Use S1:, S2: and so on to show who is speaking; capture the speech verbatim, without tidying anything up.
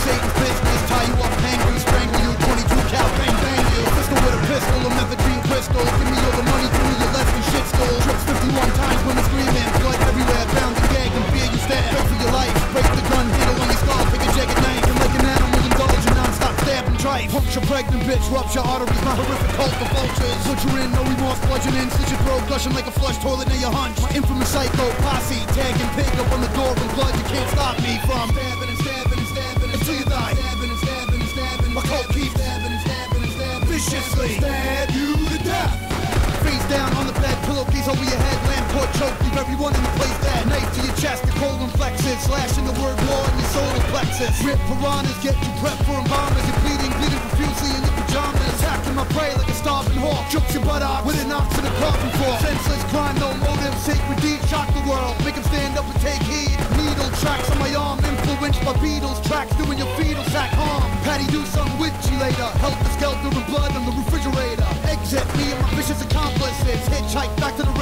S1: Satan's business. Tie you up, hang you, strangle you, twenty-two cal, bang bang you. Pistol with a pistol, a methadone crystal. Give me all the money, give me your less than shit stole. Trips fifty-one times when it's screaming. Blood everywhere, bound and gagged, and fear you stab. Pray for your life, break the gun, handle on your skull. Pick a jagged knife, and like an animal indulge in non-stop stab and tripe. Puncture pregnant bitch, rupture arteries, my horrific cult for vultures. Butcher in, no remorse, bludgeon in, slit your throat, gushing like a flush toilet near your hunch. My infamous psycho posse, tagging pig up on the door with blood. You can't stop me from stabbing and stabbing and stabbing until you die. Stabbing and stabbing and stabbing. My cult keeps stabbing and stabbing and stabbing viciously. Stab you to death. Face down on the bed, pillowcase over your head, lamp cord choke, leave everyone in the place dead. Knife to your chest, the colon flexes, slashing the word war in your solar plexus. Rip piranhas, get you prepped for embalmers. You're bleeding, bleeding profusely in your pajamas. Attacking my prey like a starving hawk. Jukes your buttock with an ox in a coffin for. Senseless crime, no motive, sacred deed, shock the world. Make him stand up and take heed. Needle tracks on my arm, influenced by beetles. Tracks doing your fetal sack harm. Patty do something with you later. Help the skelter and blood on the refrigerator. Exit me and my vicious accomplices. Hitchhike back to the